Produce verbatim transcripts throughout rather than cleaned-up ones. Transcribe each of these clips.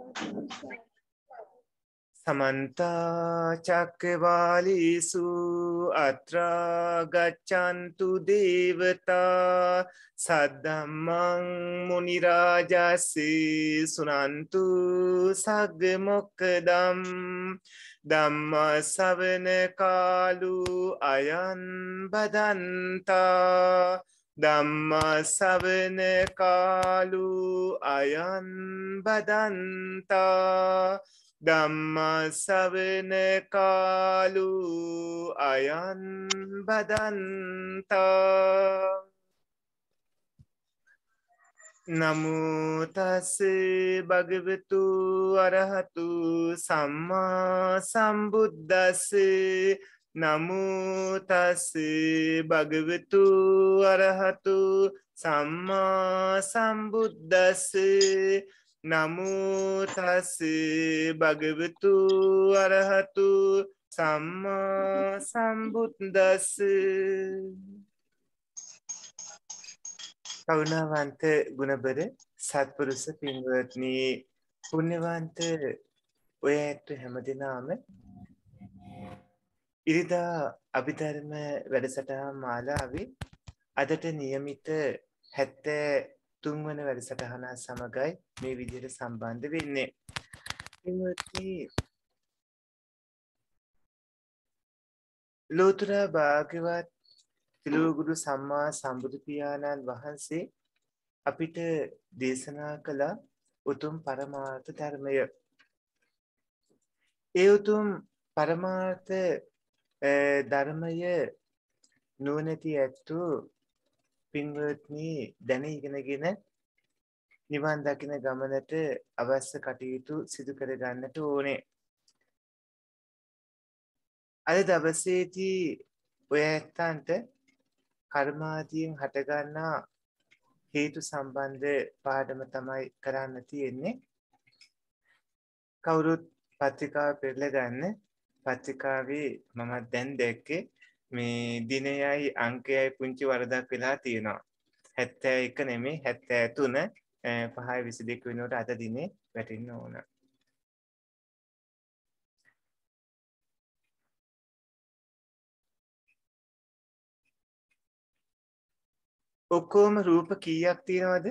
Samanta Chakravalisu Atra Gachantu Devata Saddhammang Munirajasi Sunantu Sagmokadam Dhamma Savana Kalu Ayan Badanta Dhamma Savana Kalu Ayan Badanta Dhamma Savana Kalu Ayan Badanta Namo Tassa Bhagavatu Arahatu Samma Sambuddhassa Namo Tassa Bhagavatu Arahatu Samma Sambuddhassa Namo Tassa Bhagavatu Arahatu Samma Sambuddhassa කරුණාවන්ත ගුණබර සත්පුරුෂ පින්වත්නි පුණ්‍යවන්ත ඔය ඇත්ත හැමදෙනාම ඉරිදා අභිධර්ම වැඩසටහන් මාලාවේ අදට નિયમિત හැත්තෑ තුන් වන වැඩසටහන සමගයි මේ විදිහට සම්බන්ධ වෙන්නේ. පින්වත්නි ලෝතර භාග්‍යවත් තිලෝගුරු සම්මා සම්බුදු පියාණන් වහන්සේ අපිට දේශනා කළ උතුම් පරමාර්ථ ධර්මය. ඒ උතුම් පරමාර්ථ ධර්මය නුවණැති ඇත්තෝ පින්වත්නි දැන ඉගෙනගෙන නිවන් දකින ගමනට අවශ්‍ය කටයුතු සිදු කර ගන්නට ඕනේ. අද දවසේදී ඔය ඇත්තන්ට කර්මාදීන් හටගන්නා හේතු සම්බන්ධ පාඩම තමයි කරන්න තියෙන්නේ. කවුරුත් පත්‍රිකාව පෙරලා ගන්න. පත්‍රිකාවේ මම දැන් දැක්කේ මේ දිනයයි අංකයයි පුංචි වරදක් වෙලා තියෙනවා. හැත්තෑ එක නෙමෙයි හැත්තෑ තුන පහයි විසි දෙක වෙනකොට අද දිනේ වැටෙන්න ඕන. ඔක්කොම රූප කීයක් තියෙනවද?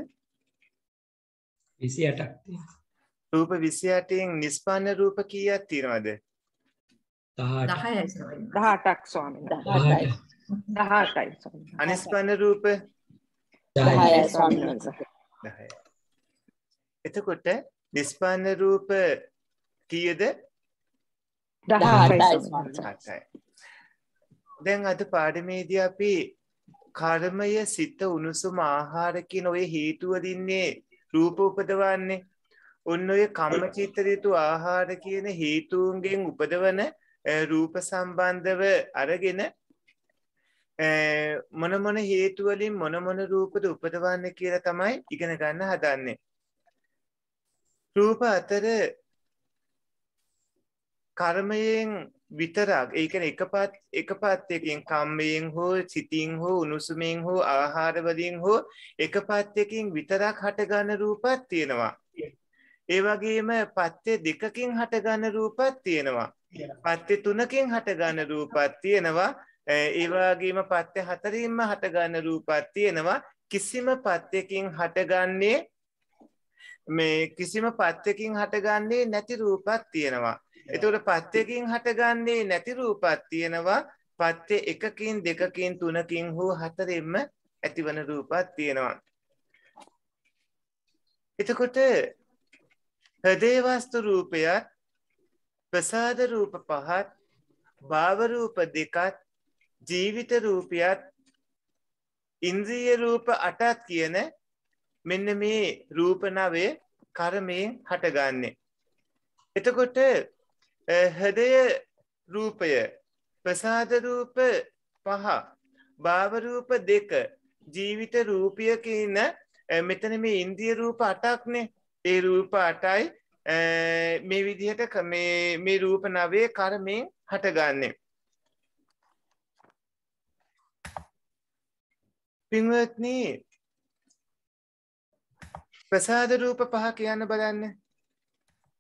විසි අටක් තියෙනවා. රූප විසි අටෙන් නිස්පන්න රූප කීයක් තියෙනවද? දහයයි ස්වාමීනි. දහඅටක් ස්වාමීනි. දහඅටයි ස්වාමීනි. අනිස්පන්න රූප දහයයි ස්වාමීනි. දහයයි. එතකොට නිස්පන්න රූප කීයද? දහඅටයි ස්වාමීනි. දැන් අද පාඩමේදී අපි කර්මය සිත උණුසුම ආහාර කියන ඔය හේතු වලින්නේ රූප උපදවන්නේ. ඔන්න ඔය කම්ම චිත්ත ඍතු ආහාර කියන හේතුන්ගෙන් උපදවන රූප සම්බන්ධව අරගෙන මොන මොන හේතු වලින් මොන මොන රූපද උපදවන්නේ කියලා තමයි ඉගෙන ගන්න හදන්නේ. රූප අතර කර්මයෙන් විතරක් ඒ කියන්නේ එකපත් එකපත්යකින් කම්මයෙන් හෝ සිතින් හෝ උණුසුමෙන් හෝ ආහාර වලින් හෝ එකපත්යකින් විතරක් හටගන්න රූපක් තියෙනවා. ඒ වගේම පත්‍ය දෙකකින් හටගන්න රූපක් තියෙනවා. පත්‍ය තුනකින් හටගන්න රූපක් තියෙනවා. ඒ වගේම පත්‍ය හතරින්ම හටගන්න රූපක් තියෙනවා. කිසිම පත්‍යකින් හටගන්නේ මේ කිසිම පත්‍යකින් හටගන්නේ නැති රූපක් තියෙනවා. එතකොට පත්‍යකින් හටගන්නේ නැති රූපක් තියෙනවා. පත්‍ය එකකින් දෙකකින් තුනකින් හෝ හතරෙන්ම ඇතිවන රූපක් තියෙනවා. එතකොට හෘදේ වස්තු රූපයත් ප්‍රසාද රූප පහත් භාව රූප දෙකත් ජීවිත රූපයත් ඉන්ද්‍රිය රූප අටත් කියන මෙන්න මේ රූප නවය කර්මයෙන් හටගන්නේ. එතකොට හෘදය රූපය ප්‍රසාද රූප පහ භාව රූප දෙක ජීවිත රූපය කියන මෙතන මේ ඉන්ද්‍රිය රූප අටක්නේ. ඒ රූප අටයි මේ විදිහට මේ මේ රූප නවයේ කර්මයෙන් හටගන්නේ. පින්වත්නි ප්‍රසාද රූප පහ කියන්න බලන්න.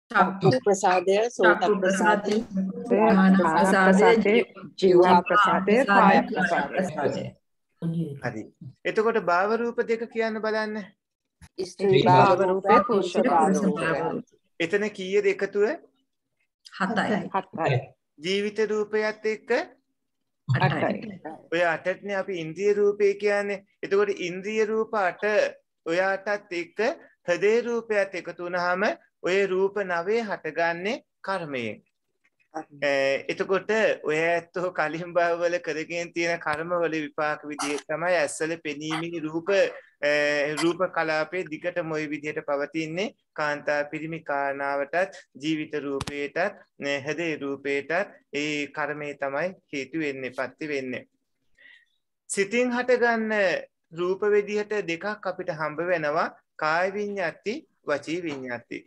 චක්කු ප්‍රසාදය, සෝත ප්‍රසාදය, කාන ප්‍රසාදය, ජීව ප්‍රසාදය, කාය ප්‍රසාදය. හරි. එතකොට භාව රූප දෙක කියන්න බලන්න. ස්ත්‍රී භාව රූපය, පුරුෂ භාව රූපය. එතන කීයද එකතුව? හතයි. හතයි. ජීවිත රූපයත් එක්ක අටයි. ඔය අටටනේ අපි ඉන්ද්‍රිය රූපේ කියන්නේ. එතකොට ඉන්ද්‍රිය රූප අට ඔය අටත් එක්ක හදේ රූපයත් එකතු වුණාම ඔය රූප නවය හටගන්නේ කර්මයෙන්. එතකොට ඔය ඇත්තෝ කලින් භවවල කරගෙන තියෙන කර්මවල විපාක විදිහට තමයි ඇස්වල පෙනීමේ රූප රූප කලාපේ දිගටම ওই විදිහට පවතින්නේ. කාන්තා පිරිමි කාරණාවටත් ජීවිත රූපේටත් හදේ රූපේටත් ඒ කර්මය තමයි හේතු වෙන්නේ, පත්‍ය වෙන්නේ. සිතින් හටගන්න රූප විදිහට දෙකක් අපිට හම්බ වෙනවා. කාය විඤ්ඤාති, වචී විඤ්ඤාති.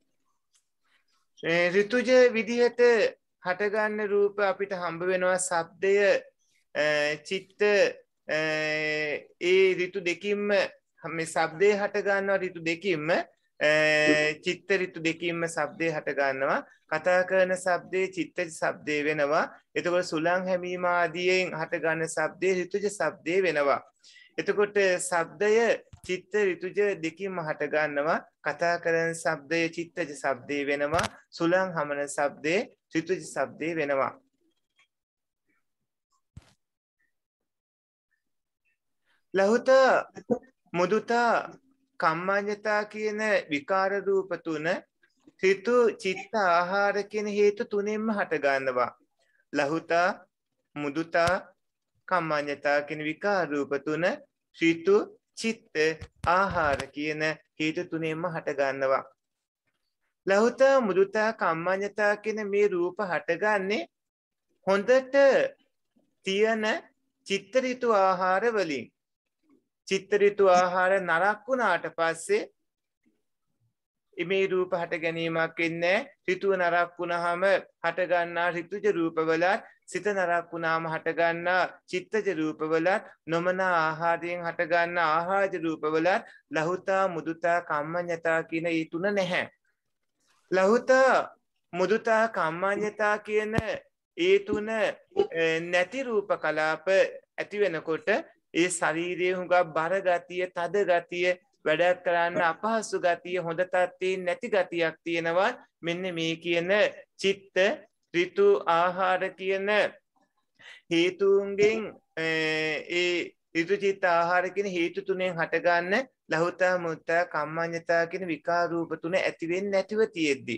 ඍතුජ විදිහට හටගන්න රූප අපිට හම්බ වෙනවා. ශබ්දය, චිත්ත, ඒ ඍතු දෙකින්ම මේ ශබ්දේ හට ගන්නවා. ඍතු දෙකින්ම චිත්ත ඍතු දෙකින්ම ශබ්දේ හට ගන්නවා. කතා කරන ශබ්දේ චිත්තජ ශබ්දේ වෙනවා. එතකොට සුලං හැමීම ආදියෙන් හට ගන්න ශබ්දේ ඍතුජ ශබ්දේ වෙනවා. එතකොට ශබ්දය චිත්ත ඍතුජ දෙකින්ම හට ගන්නවා. කතා කරන ශබ්දය චිත්තජ ශබ්දේ වෙනවා. සුලං හමන ශබ්දේ ඍතුජ ශබ්දේ වෙනවා. ලහුතා මුදුතා කම්මඤ්ඤතා කියන විකාර රූප තුන ඍතු චිත්ත ආහාර කියන හේතු තුනෙන්ම හට ගන්නවා. ලහුතා මුදුතා කම්මඤ්ඤතා කියන විකාර රූප තුන ඍතු චිත්ත ආහාර කියන හේතු තුනෙන්ම හට ගන්නවා. ලහුතා මුදුතා කම්මඤ්ඤතා කියන මේ රූප හටගන්නේ හොඳට තියෙන චිත්ත ඍතු ආහාර වලින්. චිත්ත ඍතු ආහාර නරක් වුණාට පස්සේ මේ රූප හට ගැනීමක් ඉන්නේ. ඍතුව නරක් වුණාම හට ගන්නා ඍතුජ රූපවලත්, සිත නරක් වුණාම හට ගන්නා චිත්තජ රූපවලත්, නොමනා ආහාරයෙන් හට ගන්නා ආහාරජ රූපවලත් ලහුතා මුදුතා කම්මඤ්ඤතා කියන මේ තුන නැහැ. ලහුතා මුදුතා කම්මඤ්ඤතා කියන ඒ තුන නැති රූප කලාප ඇති වෙනකොට ඒ ශරීරයේ හුඟක් බර ගතිය, තද ගතිය, වැඩක් කරන්න අපහසු ගතිය, හොඳ තත්ත්වයේ නැති ගතියක් තියෙනවා. මෙන්න මේ කියන චිත්ත ඍතු ආහාර කියන හේතුන්ගෙන් ඒ ඍතු චිත්ත ආහාර කියන හේතු තුනෙන් හටගන්න ලහුතා මුදුතා කම්මඤ්ඤතා කියන විකාර රූප තුන ඇති වෙන්නේ නැතිව තියෙද්දි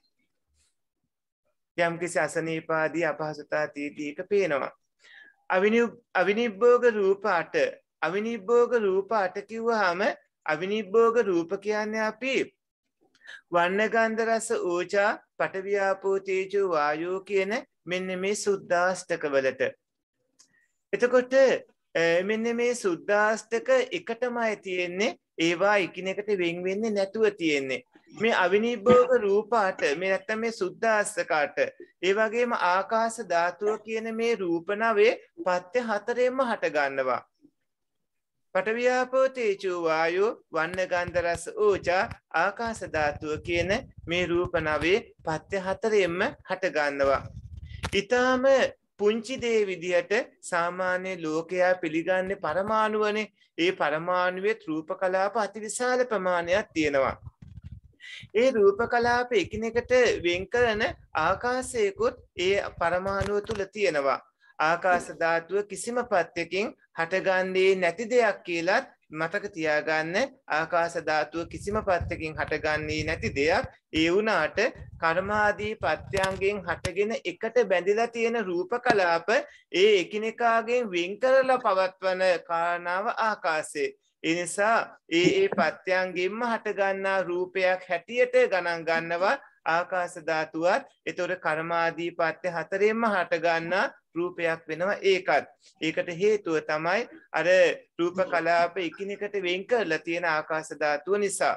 යම් කිසි අසනීපාදී අපහසුතා තියෙද්දි ඒක පේනවා. අවිනිබ්බෝග රූප අට. අවිනිබ්බෝග රූප අට කිව්වහම අවිනිබ්බෝග රූප කියන්නේ අපි වර්ණ ගන්ධ රස ඕජා පඨවි ආපෝ තේජෝ වායෝ කියන මෙන්න මේ සුද්ධාෂ්ටක වලට. එතකොට මෙන්න මේ සුද්ධාෂ්ටක එකටමයි තියෙන්නේ. ඒවා එකිනෙකට වෙන් වෙන්නේ නැතුව තියෙන්නේ. මේ අවිනිබ්බෝග රූප අට, මේ නැත්තම් මේ සුද්ධාෂ්ටක අට, ඒ වගේම ආකාශ ධාතුව කියන මේ රූප නවේ පත්‍ය හතරෙන්ම හට ගන්නවා. පඨවි ආපෝ තේජෝ වායෝ වන්න ගන්ධ රස ඕජා ආකාශ ධාතුව කියන මේ රූප නවේ පත්‍ය හතරෙන්ම හට ගන්නවා. ඊටාම පුංචි දේ විදිහට සාමාන්‍ය ලෝකයා පිළිගන්නේ පරමාණුවනේ. ඒ පරමාණුවේ රූප කලාප අතිවිශාල ප්‍රමාණයක් තියෙනවා. ඒ රූප කලාප එකිනෙකට වෙන් කරන ආකාශයකුත් ඒ පරමාණුව තුල තියෙනවා. ආකාශ ධාතුව කිසිම පත්‍යකින් හටගන්නේ නැති දෙයක් කියලාත් මතක තියාගන්න. ආකාශ ධාතුව කිසිම පත්‍යකින් හටගන්නේ නැති දෙයක්. ඒ වුණාට කර්මාදී පත්‍යංගෙන් හටගෙන එකට බැඳිලා තියෙන රූප කලාප ඒ එකිනෙකාගෙන් වෙන් කරලා පවත්වන කාරණාව ආකාශය. ඒ නිසා ඒ ඒ පත්‍යංගෙන්ම හටගන්නා රූපයක් හැටියට ගණන් ගන්නවා ආකාශ ධාතුවත්. ඒතොර කර්මාදී පත්‍ය හතරෙන්ම හටගන්නා රූපයක් වෙනවා ඒකත්. ඒකට හේතුව තමයි අර රූප කලාප එකිනෙකට වෙන් කරලා තියෙන ආකාශ ධාතුව නිසා.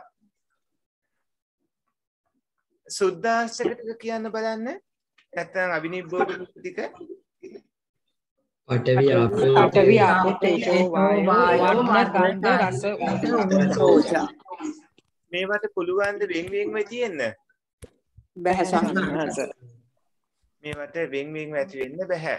සුද්ධාෂ්ටක ටික කියන්න බලන්න. නැත්නම් අවිනිබ්බෝධ ටික. පඨවි ආපෝ තේජෝ වායෝ වර්ණ ගන්ධ රස ඕජා. මේවට පුළුවන් ද වෙන් වෙන්ව තියෙන්න? බැහැ ස්වාමීන් වහන්සේ. මේවට වෙන් වෙන් ඇති වෙන්න බෑ.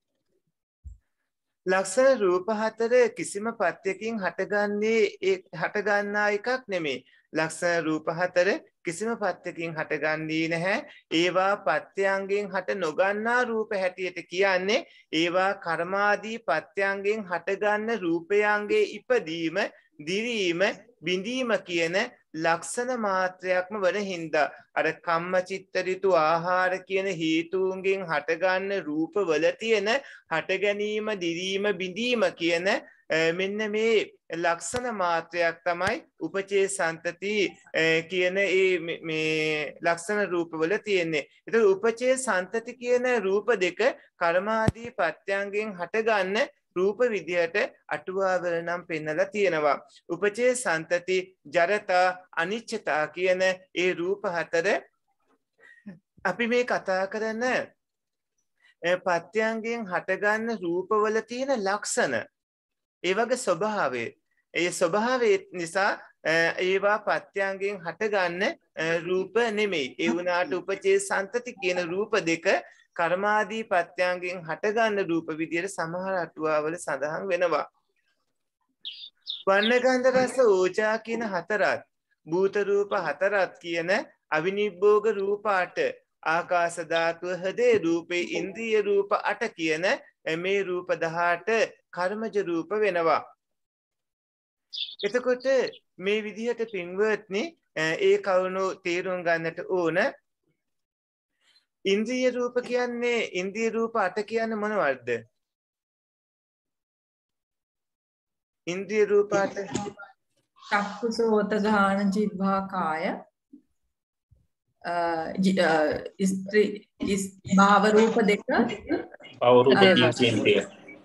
ලක්ෂණ රූප හතර කිසිම පත්‍යකින් හටගන්නේ ඒ හටගන්නා එකක් නෙමෙයි. ලක්ෂණ රූප හතර කිසිම පත්‍යකින් හටගන්නේ නැහැ. ඒවා පත්‍යයන්ගෙන් හට නොගන්නා රූප හැටියට කියන්නේ ඒවා කර්මාදී පත්‍යයන්ගෙන් හටගන්න රූපයන්ගේ ඉපදීම, දිරීම, බිඳීම කියන ලක්ෂණ මාත්‍රයක්ම වන හින්දා අර කම්ම චිත්ත ඍතු ආහාර කියන හේතුන්ගෙන් හටගන්න රූපවල තියෙන හට ගැනීම, දිරීම, බිඳීම කියන මෙන්න මේ ලක්ෂණ මාත්‍රයක් තමයි උපචේ සන්තති කියන මේ ලක්ෂණ රූපවල තියෙන්නේ. ඒතර උපචේ සන්තති කියන රූප දෙක කර්මාදී පත්‍යංගෙන් හටගන්න රූප විදියට අටුවාවල නම් පෙන්නලා තියෙනවා. උපචේ සන්තති, ජරතා, අනිච්චතා කියන ඒ රූප හතර අපි මේ කතා කරන පත්‍යංගෙන් හටගන්න රූපවල තියෙන ලක්ෂණ, ඒ වගේ ස්වභාවය, ඒ ස්වභාවය නිසා ඒවා පත්‍යංගෙන් හටගන්න රූප නෙමෙයි. ඒ වුණාට උපචේ සන්තති කියන රූප දෙක කර්මාදී පත්‍යංගෙන් හටගන්න රූප විදියට සමහර අටුවාවල සඳහන් වෙනවා. වර්ණ ගන්ධ රස ඕජා කියන හතරත්, භූත රූප හතරත් කියන අවිනිබ්බෝග රූප අට, ආකාශ ධාතුව, හදේ රූපේ, ඉන්ද්‍රිය රූප අට කියන මේ රූප දහඅට කර්මජ රූප වෙනවා. එතකොට මේ විදිහට පින්වත්නි ඒ කවුණු තේරුම් ගන්නට ඕන. ඉන්ද්‍රිය රූප කියන්නේ, ඉන්ද්‍රිය රූප අට කියන්නේ මොනවද? ඉන්ද්‍රිය රූප අට චක්කු සෝත ගාන ජීවහා කාය ස්ත්‍රී භාව රූප දෙක භාව රූප ඉන්ද්‍රිය.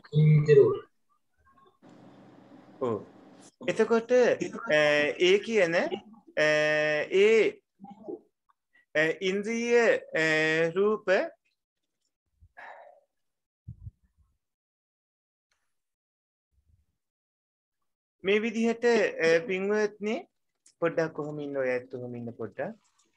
ඔව්. එතකොට ඒ කියන ඒ ඉන්ද්‍රිය රූප මේ විදිහට පින්වත්නි පොඩ්ඩක් කොහොම ඉන්න ඔය ඇත්ත කොහොම ඉන්න පොඩ්ඩක්.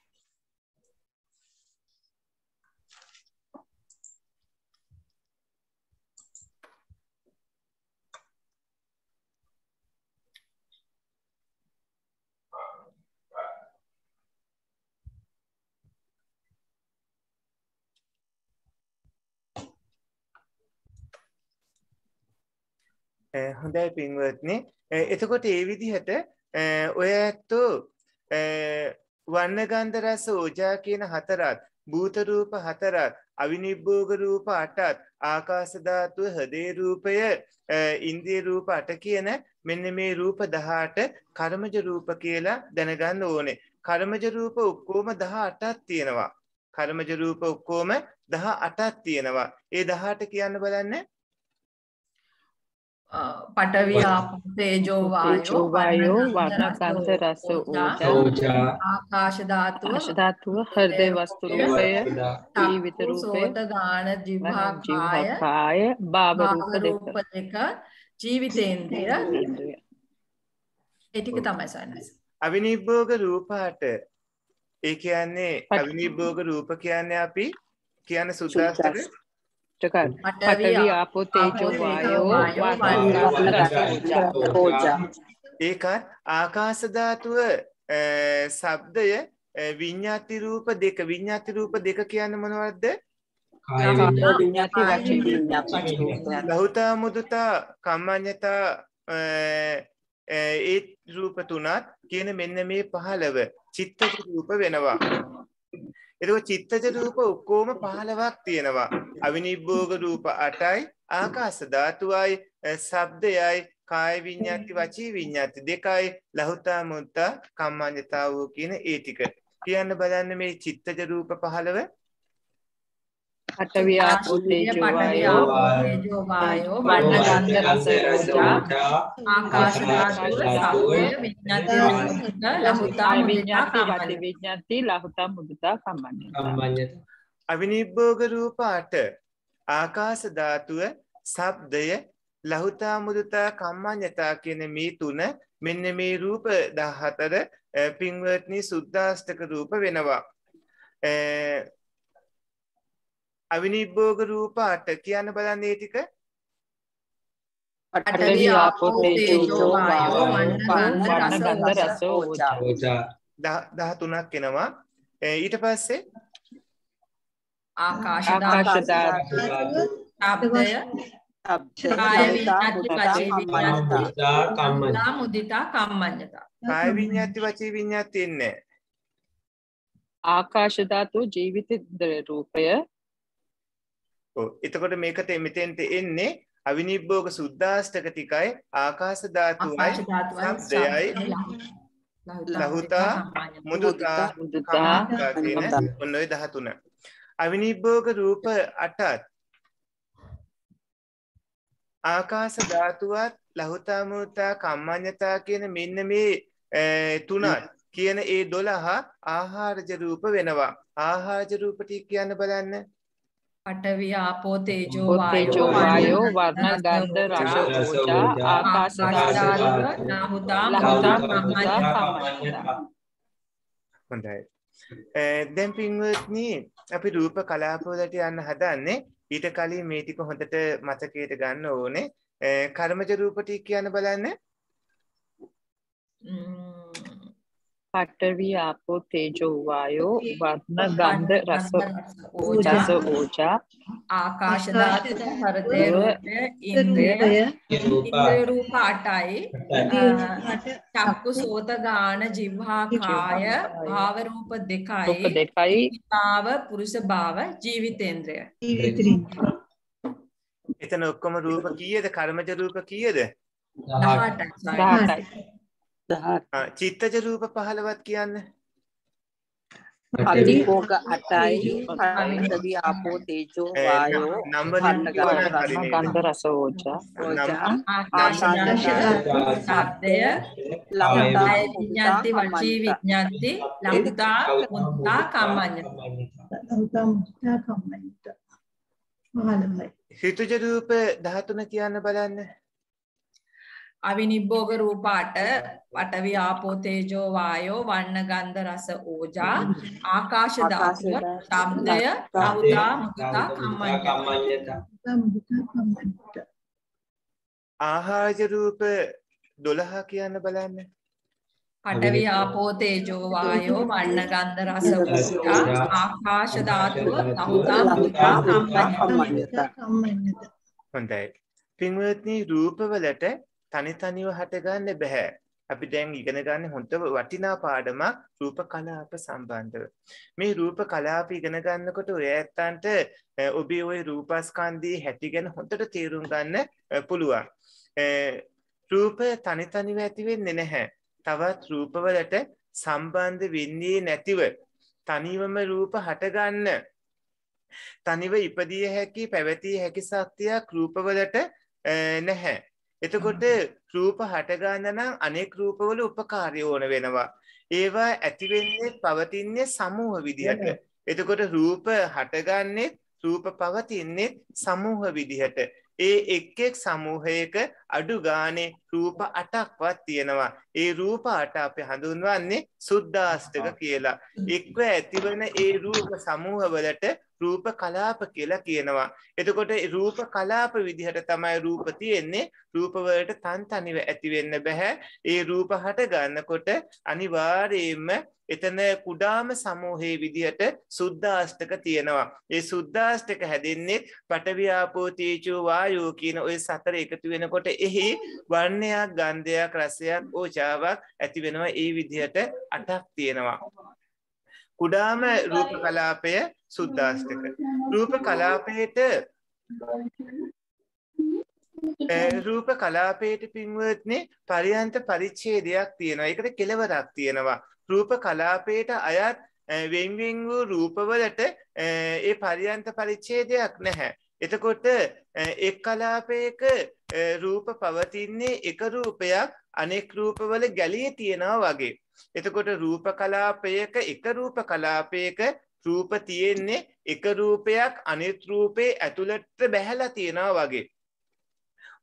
හොඳයි පින්වත්නි. එතකොට ඒ විදිහට ඔය ඇත්තෝ වර්ණ ගන්ධ රස ඕජා කියන හතරත්, භූත රූප හතරත්, අවිනිබ්බෝග රූප අටත්, ආකාශ ධාතුව, හදේ රූපය, ඉන්ද්‍රිය රූප අට කියන මෙන්න මේ රූප දහඅට කර්මජ රූප කියලා දැනගන්න ඕනේ. කර්මජ රූප ඔක්කොම දහඅටක් තියෙනවා. කර්මජ රූප ඔක්කොම දහඅටක් තියෙනවා. ඒ දහඅට කියන්න බලන්න. පඨවි ආපෝ තේජෝ වායෝ වායෝ වර්ණ ගන්ධ රස ඕජා ආකාශ ධාතුව ආකාශ ධාතුව හෘදේ වස්තු රූපය ජීවිත රූපය සෝත ගාන ජීවහා කාය කාය භාව රූප දෙක ජීවිතේන්ද්‍රය. ඒ ටික තමයි සයන්ස්. අවිනිබ්බෝග රූප අට. ඒ කියන්නේ අවිනිබ්බෝග රූප කියන්නේ අපි කියන්නේ සුද්දාස්තක පඨවි ආපෝ තේජෝ වායෝ ඕජා. ඒකත් ආකාශ ධාතුව, ශබ්දය, විඤ්ඤාති රූප දෙක. විඤ්ඤාති රූප දෙක කියන්නේ මොනවද? කාය විඤ්ඤාති වචී විඤ්ඤාති. ලහුතා මුදුතා කම්මඤ්ඤතා ඒ රූප තුනත් කියන මෙන්න මේ පහළව චිත්තජ රූප වෙනවා. එතකොට චිත්තජ රූප ඔක්කොම පහළවක් තියෙනවා. අවිනිබ්බෝග රූප අටයි, ආකාශ ධාතුවයි, ශබ්දයයි, කාය විඤ්ඤාති, වචී විඤ්ඤාති දෙකයි, ලහුතා මුත්තා කම්මඤ්ඤතාවෝ කියන ඒ ටික. කියන්න බලන්න මේ චිත්තජ රූප පහළව. පඨවි ආපෝ තේජෝ වායෝ වර්ණ ගන්ධ රස ඕජා ආකාශ ධාතුව සබ්බය විඤ්ඤාති රූපක ලහුතා විඤ්ඤාති වචී විඤ්ඤාති ලහුතා මුදුතා කම්මඤ්ඤතා. අවිනිබ්බෝග රූප අට, ආකාශ ධාතුව, ශබ්දය, ලහුතා මුදුතා කම්මඤ්ඤතා කියන මේ තුන මෙන්න මේ රූප දහහතර පින්වත්නි සුද්දාස්තක රූප වෙනවා. අවිනිබ්බෝග රූප අට කියන්න බලන්න ඒ ටික. පඨවි ආපෝ තේජෝ වායෝ වන්න ගන්ධ රස ඕජා. දහතුනක් එනවා. ඊට පස්සේ ආකාශ ධාතු ශබ්දය කාය විඤ්ඤාති වචී විඤ්ඤාති මුදිතා කම්මඤ්ඤතා. කාය විඤ්ඤාති වචී විඤ්ඤාති එන්නේ ආකාශ ධාතු ජීවිත රූපය. ඔව් එතකොට මේකට මෙතෙන්ට එන්නේ අවිනිබ්බෝග සුද්ධාෂ්ටක ටිකයි ආකාශ ධාතුවයි ශබ්දයයි ලහුතා මුදුතා කම්මඤ්ඤතා කියන ඔන්න ඔය දහතුන. අවිනිබ්බෝග රූප අටත් ආකාශ ධාතුවත් ලහුතා මුදුතා කම්මඤ්ඤතා කියන මෙන්න මේ තුනත් කියන ඒ දොළහ ආහාරජ රූප වෙනවා. ආහාරජ රූප ටික කියන්න බලන්න. පඨවි ආපෝ තේජෝ තේජෝ වායෝ වර්ණ ගන්ධ රස ඕජා ආකාශ ධාතු ලහුතා ලහුතා මුදුතා කම්මඤ්ඤතා. හොඳයි. දැන් පින්වත්නි අපි රූප කලාප වලට යන්න හදන්නේ. ඊට කලින් මේ ටික හොඳට මතකයට ගන්න ඕනේ. කර්මජ රූප ටික කියන්න බලන්න. පඨවි ආපෝ තේජෝ වායෝ වර්ණ ගන්ධ රස ඕජා ආකාශ ධාතු හෘදේ රූපය ඉන්ද්‍රිය ඉන්ද්‍රිය රූප අටයි. චක්කු සෝත ගාන જીවහා කාය භාව රූප දෙකයි. රූප දෙකයි. භාව පුරුෂ භාව ජීවිතේන්ද්‍රය. එතන ඔක්කොම රූප කීයද? කර්මජ රූප කීයද? දහඅටයි. චිත්තජ රූප පහළවත් කියන්න. අධිභෝග අටයි පඨවි ආපෝ තේජෝ වායෝ නම්බරින් ගන්ධ රස ඕජා ආකාශ ධාතු ශබ්දය ලහුතා විඤ්ඤාති වචී විඤ්ඤාති ලහුතා මුත්තා කම්මඤ්ඤතා. ලහුතා මුත්තා කම්මඤ්ඤතා. මහලමයි. හිතුජ රූප දහතුන කියන්න බලන්න. අවිනිබ්බෝග රූප අට පඨවි ආපෝ තේජෝ වායෝ වන්න ගන්ධ රස ඕජා ආකාශ ධාතුව ශබ්දය ලහුතා මුදිතා කම්මඤ්ඤතා. ආහාරජ රූප දොළහ කියන්න බලන්න. පඨවි ආපෝ තේජෝ වායෝ වන්න ගන්ධ රස ඕජා ආකාශ ධාතුව ලහුතා මුදිතා කම්මඤ්ඤතා. හොඳයි. පින්වත්නි රූපවලට තනි තනිව හටගන්න බෑ. අපි දැන් ඉගෙන ගන්න හොඳ වටිනා පාඩමක් රූප කලාප සම්බන්ධව. මේ රූප කලාප ඉගෙන ගන්නකොට ඔය ඇත්තන්ට ඔබේ ওই රූපස්කන්ධයේ හැටි ගැන හොඳට තේරුම් ගන්න පුළුවන්. රූප තනි තනිව ඇති වෙන්නේ නැහැ. තවත් රූපවලට සම්බන්ධ වෙන්නේ නැතිව තනිවම රූප හටගන්න තනිව ඉපදිය හැකි පැවතිය හැකි ශක්තියක් රූපවලට නැහැ. එතකොට රූප හටගන්න නම් අනෙක් රූපවල උපකාරය ඕන වෙනවා. ඒවා ඇති වෙන්නේ පවතින්නේ සමූහ විදිහට. එතකොට රූප හටගන්නේ රූප පවතින්නේ සමූහ විදිහට. ඒ එක් එක් සමූහයක අඩු ගානේ රූප අටක්වත් තියෙනවා. ඒ රූප අට අපි හඳුන්වන්නේ සුද්ධාෂ්ටක කියලා. එක්ව ඇතිවන ඒ රූප සමූහවලට රූප කලාප කියලා කියනවා. එතකොට රූප කලාප විදිහට තමයි රූප තියෙන්නේ. රූප වලට තන් තනිව ඇති වෙන්න බෑ. ඒ රූප හට ගන්නකොට අනිවාර්යයෙන්ම එතන කුඩාම සමූහයේ විදිහට සුද්ධාෂ්ටක තියෙනවා. ඒ සුද්ධාෂ්ටක හැදෙන්නේ පඨවි ආපෝ තේජෝ වායෝ කියන ওই සතර එකතු වෙනකොට එහි වර්ණයක් ගන්ධයක් රසයක් ඕජාවක් ඇති වෙනවා. ඒ විදිහට අටක් තියෙනවා. කුඩාම රූප කලාපය සුද්ධාෂ්ටක. රූප කලාපයට රූප කලාපයට පින්වත්නි පරියන්ත පරිච්ඡේදයක් තියෙනවා. ඒකට කෙලවරක් තියෙනවා. රූප කලාපයට අයත් වෙන් වෙන් වූ රූපවලට ඒ පරියන්ත පරිච්ඡේදයක් නැහැ. එතකොට එක් කලාපයක රූප පවතින්නේ එක රූපයක් අනෙක් රූපවල ගැලී තියෙනවා වගේ. එතකොට රූප කලාපයක එක රූප කලාපයක රූප තියෙන්නේ එක රූපයක් අනිත් රූපේ ඇතුළට බැහැලා තියෙනවා වගේ.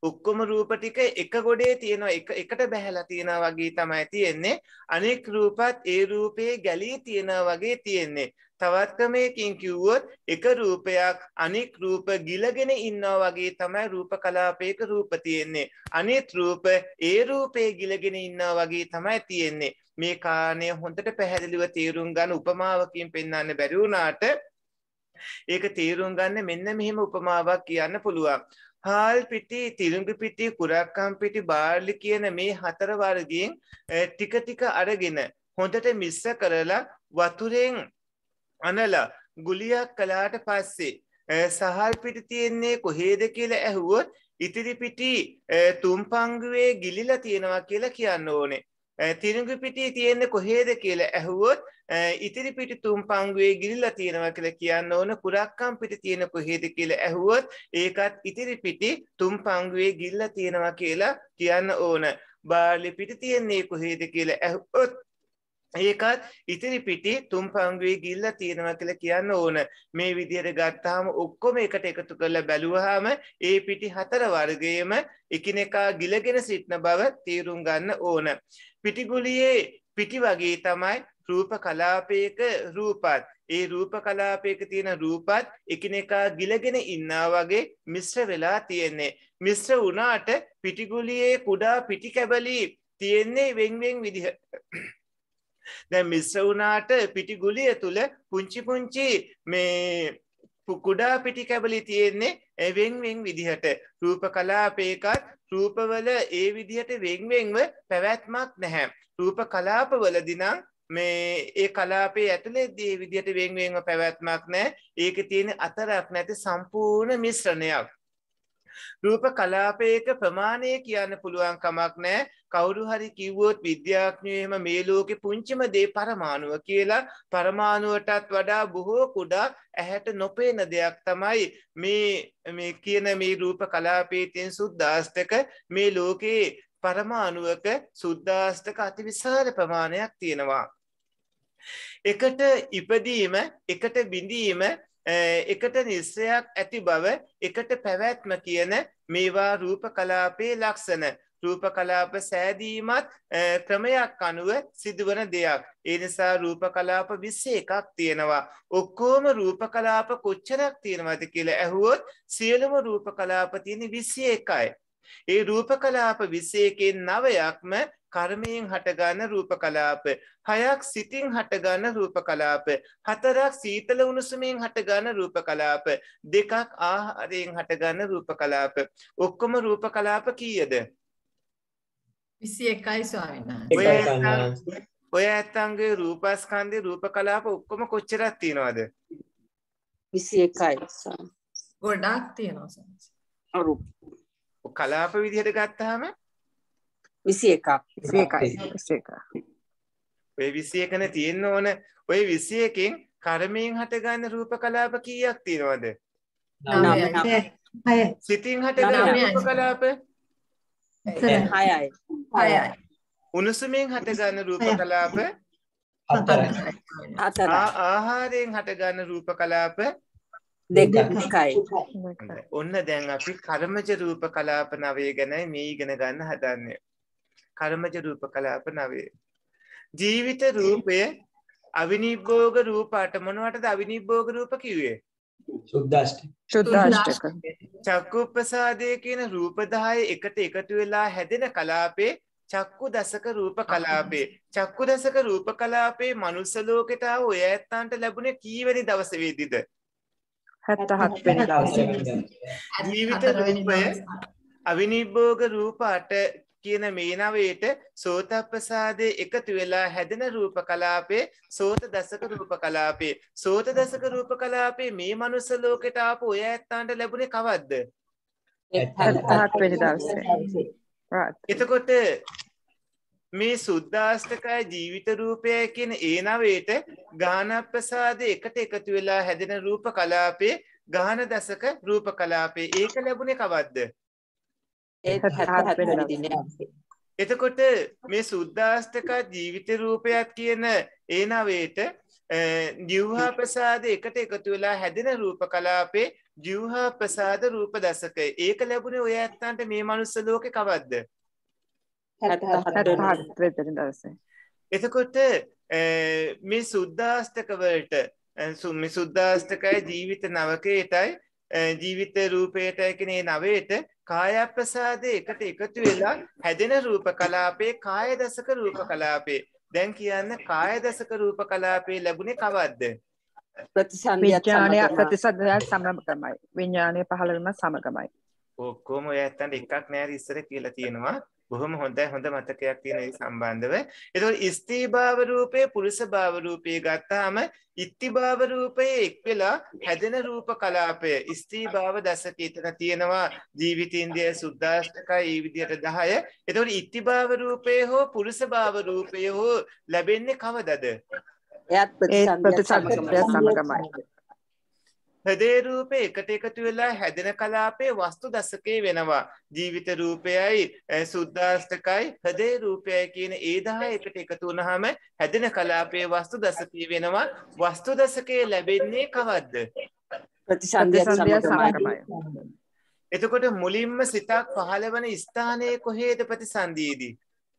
ඔක්කොම රූප ටික එක ගොඩේ තියෙනවා එක එකට බැහැලා තියෙනවා වගේ තමයි තියෙන්නේ. අනෙක් රූපත් ඒ රූපේ ගැලී තියෙනවා වගේ තියෙන්නේ. තවත් ක්‍රමයකින් කිව්වොත් එක රූපයක් අනෙක් රූප ගිලගෙන ඉන්නවා වගේ තමයි රූප කලාපයක රූප තියෙන්නේ. අනිත් රූප ඒ රූපේ ගිලගෙන ඉන්නවා වගේ තමයි තියෙන්නේ. මේ කාරණය හොඳට පැහැදිලිව තේරුම් ගන්න උපමාවකින් පෙන්වන්න බැරි වුණාට ඒක තේරුම් ගන්න මෙන්න මෙහෙම උපමාවක් කියන්න පුළුවන්. හාල් පිටි, තිරිඟු පිටි, කුරක්කම් පිටි, බාර්ලි කියන මේ හතර වර්ගයෙන් ටික ටික අරගෙන හොඳට මිශ්‍ර කරලා වතුරෙන් අනලා ගුලියක් කළාට පස්සේ සහල් පිටි තියෙන්නේ කොහේද කියලා ඇහුවොත් ඉතිරි පිටි තුන් පංගුවේ ගිලිලා තියෙනවා කියලා කියන්න ඕනේ. තිරිඟු පිටි තියෙන්නේ කොහේද කියලා ඇහුවොත් ඉතිරි පිටි තුන් පංගුවේ ගිලිලා තියෙනවා කියලා කියන්න ඕන. කුරක්කම් පිටි තියෙන කොහේද කියලා ඇහුවොත් ඒකත් ඉතිරි පිටි තුන් පංගුවේ ගිලිලා තියෙනවා කියලා කියන්න ඕන. බාර්ලි පිටි තියෙන්නේ කොහේද කියලා ඇහුවොත් ඒකත් ඉතිරි පිටි තුන් පංගුවේ ගිලිලා තියෙනවා කියලා කියන්න ඕන. මේ විදිහට ගත්තාම ඔක්කොම එකට එකතු කරලා බැලුවාම ඒ පිටි හතර වර්ගයේම එකිනෙකා ගිලගෙන සිටින බව තේරුම් ගන්න ඕන. පිටිගුලියේ පිටි වගේ තමයි රූප කලාපයක රූපත්. ඒ රූප කලාපයක තියෙන රූපත් එකිනෙකා ගිලගෙන ඉන්නා වගේ මිශ්‍ර වෙලා තියෙන්නේ. මිශ්‍ර වුණාට පිටිගුලියේ කුඩා පිටි කැබලි තියෙන්නේ වෙන් වෙන් විදිහට. දැන් මිශ්‍ර වුණාට පිටිගුලිය තුල පුංචි පුංචි මේ කුඩා පිටි කැබලි තියෙන්නේ වෙන් වෙන් විදිහට. රූප කලාපයකත් රූපවල ඒ විදිහට වෙන් වෙන්ව පැවැත්මක් නැහැ. රූප කලාපවලදී නම් මේ ඒ කලාපයේ ඇතුළේදී ඒ විදිහට වෙන් වෙන්ව පැවැත්මක් නැහැ. ඒකේ තියෙන අතරක් නැති සම්පූර්ණ මිශ්‍රණයක්. රූප කලාපයක ප්‍රමාණය කියන්න පුළුවන් කමක් නැහැ. කවුරු හරි කිව්වොත් විද්‍යාඥයෝ එහෙම මේ ලෝකේ පුංචිම දේ පරමාණුව කියලා. පරමාණුවටත් වඩා බොහෝ කුඩා ඇහැට නොපේන දෙයක් තමයි මේ මේ කියන මේ රූප කලාපයේ තියෙන සුද්දාස්තක. මේ ලෝකේ පරමාණුවක සුද්දාස්තක අතිවිශාල ප්‍රමාණයක් තියෙනවා. එකට ඉපදීම, එකට බිඳීම, එකට නිස්සයක් ඇති බව, එකට පැවැත්ම කියන මේවා රූප කලාපයේ ලක්ෂණ. රූප කලාප සෑදීමත් ක්‍රමයක් අනුව සිදුවන දෙයක්. ඒ නිසා රූප කලාප විස්ස එකක් තියෙනවා. ඔක්කොම රූප කලාප කොච්චරක් තියෙනවද කියලා ඇහුවොත් සියලුම රූප කලාප තියෙන්නේ විස්ස එකයි. ඒ රූප කලාප විස්ස එකෙන් නවයක්ම කර්මයෙන් හටගන්න රූප කලාප, හයක් සිතින් හටගන්න රූප කලාප, හතරක් සීතල උණුසුමින් හටගන්න රූප කලාප, දෙකක් ආහාරයෙන් හටගන්න රූප කලාප. ඔක්කොම රූප කලාප කීයද? විස්ස එකයි ස්වාමීන් වහන්සේ. ඔය ඇත්තන්ගේ රූපස්කන්ධේ රූප කලාප ඔක්කොම කොච්චරක් තියෙනවද? විස්ස එකයි. ගොඩක් තියෙනවා ස්වාමීන්. රූප කලාප විදිහට ගත්තාම විස්ස එකක්. විස්ස එකයි. විස්ස එකයි. ඔය විස්ස එකනේ තියෙන්න ඕන. ඔය විස්ස එකෙන් කර්මයෙන් හටගන්න රූප කලාප කීයක් තියෙනවද? හයයි. සිතින් හටගන්න රූප කලාප හයයි. හයයි. උණුසුමින් හටගන්න රූප කලාප හතරයි. හතරයි. ආහාරයෙන් හටගන්න රූප කලාප දෙකයි. ඔන්න දැන් අපි කර්මජ රූප කලාප නවය ගැනයි මේ ඉගෙන ගන්න හදන්නේ. කර්මජ රූප කලාප නවය. ජීවිත රූපය අවිනිබ්බෝග රූපාට මොනවටද අවිනිබ්බෝග රූප කිව්වේ? සුද්දාෂ්ටක. සුද්දාෂ්ටක. චක්කුප්පසාදය කියන රූප දහය එකට එකතු වෙලා හැදෙන කලාපේ චක්කු දසක රූප කලාපේ. චක්කු දසක රූප කලාපේ මනුස්ස ලෝකෙට ආව ඔය ඇත්තන්ට ලැබුණේ කීවෙනි දවසේ වේදිද? හැත්තහත් වෙනි දවසේ. ජීවිත රූපය අවිනිබ්බෝග රූප අට කියන මේ නවයට සෝතප්පසාදේ එකතු වෙලා හැදෙන රූප කලාපේ සෝත දසක රූප කලාපේ. සෝත දසක රූප කලාපේ මේ මනුස්ස ලෝකෙට ආපු ඔය ඇත්තන්ට ලැබුණේ කවද්ද? හැත්තහත් වෙනි දවසේ. එතකොට මේ සුද්දාෂ්ටකය ජීවිත රූපය කියන ඒ නවයට ගානප්පසාදේ එකට එකතු වෙලා හැදෙන රූප කලාපේ ගාන දසක රූප කලාපේ. ඒක ලැබුණේ කවද්ද? එතකොට මේ සුද්දාෂ්ටක ජීවිත රූපයක් කියන ඒ නවයට ජීවහා ප්‍රසාද එකට එකතු වෙලා හැදෙන රූප කලාපේ ජීවහා ප්‍රසාද රූප දශකය. ඒක ලැබුණේ ඔය ඇත්තන්ට මේ මනුස්ස ලෝකේ කවද්ද? එතකොට මේ සුද්දාස්තක වලට මේ සුද්දාස්තකයි ජීවිත නවකයටයි ජීවිත රූපයටයි කියන මේ නවයට කාය ප්‍රසාදේ එකට එකතු වෙලා හැදෙන රූප කලාපේ කාය දශක රූප කලාපේ. දැන් කියන්න කාය දශක රූප කලාපේ ලැබුණේ කවද්ද? විඥානය ප්‍රතිසන්දියත් සමගමයි. විඥානය පහළ වීම සමගමයි. ඔක්කොම ඔය ඇත්තන්ට එකක් නෑ ඉස්සර කියලා තියෙනවා. බොහොම හොඳයි හොඳ මතකයක් තියෙන ඒ සම්බන්ධව. ඒතකොට ස්ත්‍රී භාව රූපේ පුරුෂ භාව රූපේ ගත්තාම ඉත්ති භාව රූපයේ එක් වෙලා හැදෙන රූප කලාපය ස්ත්‍රී භාව දශකයක තියෙනවා ජීවිතේන්ද්‍රය සුද්දාෂ්ටකයි මේ විදිහට දහය. ඒතකොට ඉත්ති භාව රූපේ හෝ පුරුෂ භාව රූපේ හෝ ලැබෙන්නේ කවදද? එයත් ප්‍රතිසන්දිය සමගමයි. හදේ රූපේ එකට එකතු වෙලා හැදෙන කලාපේ වස්තු දශකේ වෙනවා. ජීවිත රූපයයි සුද්දාෂ්ටකයි හදේ රූපයයි කියන ඒ දහය එකට එකතු වුණාම හැදෙන කලාපේ වස්තු දශකේ වෙනවා. වස්තු දශකේ ලැබෙන්නේ කවද්ද? ප්‍රතිසන්දිය සමගමයි. එතකොට මුලින්ම සිතක් පහළ වන ස්ථානයේ කොහේද ප්‍රතිසන්දියේදී?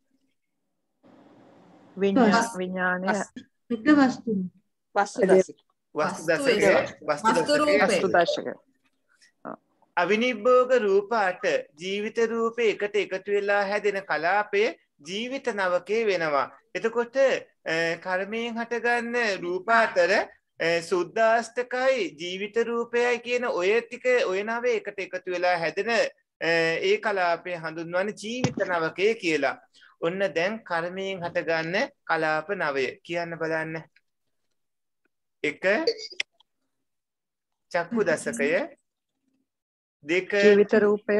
විඥානය වස්තු වස්තු දශක වස්තු දශකය වස්තු දශකය අවිනිබ්බෝග රූප අට ජීවිත රූපේ එකට එකතු වෙලා හැදෙන කලාපය ජීවිත නවකේ වෙනවා. එතකොට කර්මයෙන් හටගන්න රූප අතර සුද්දාෂ්ටකයි ජීවිත රූපයයි කියන ඔය ටික ඔය නවේ එකට එකතු වෙලා හැදෙන ඒ කලාපය හඳුන්වන්නේ ජීවිත නවකය කියලා. ඔන්න දැන් කර්මයෙන් හටගන්න කලාප නවය කියන්න බලන්න. එක චක්කු දශකය, දෙක ජීවිත රූපය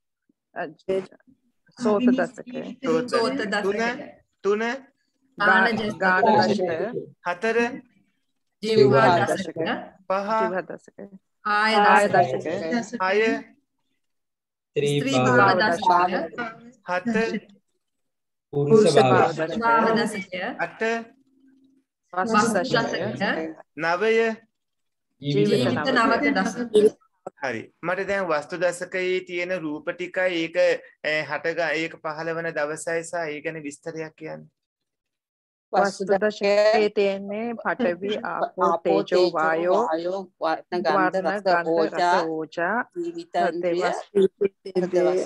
සෝත දශකය, සෝත තුන දශකය, තුන ගාන දශකය, හතර ජීවහා දශකය, පහ ජීව දශකය, කාය කාය දශකය, දශකය, හය ස්ත්‍රී භාව දශකය, හත පුරුෂ භාව භාව දශකය, දශකය, අට වස්තු දශකය, නවය. ජීවිත ජීවිත නවකය. නවක දශකය. හරි මට දැන් වස්තු දශකයේ තියෙන රූප ටිකයි ඒක හටග ඒක පහළ වන දවසයි සහ ඒ ගැන විස්තරයක් කියන්න. වස්තු දශකයේ තියෙන්නේ පඨවි ආපෝ තේජෝ වායෝ වර්ණ වර්ණ ගන්ධ රස ගන්ධ ඕජා රස ඕජා ජීවිතේන්ද්‍රය ඉන්ද්‍රිය